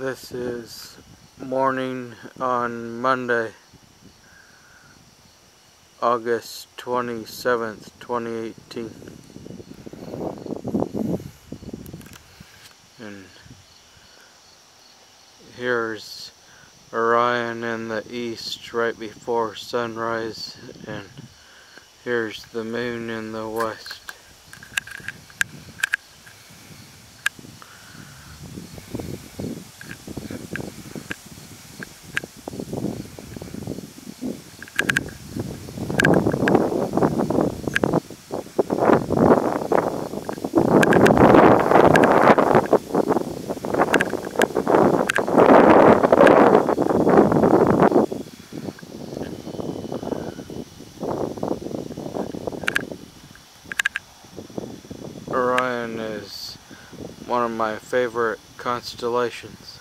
This is morning on Monday, August 27th, 2018. And here's Orion in the east right before sunrise, and here's the moon in the west. Orion is one of my favorite constellations.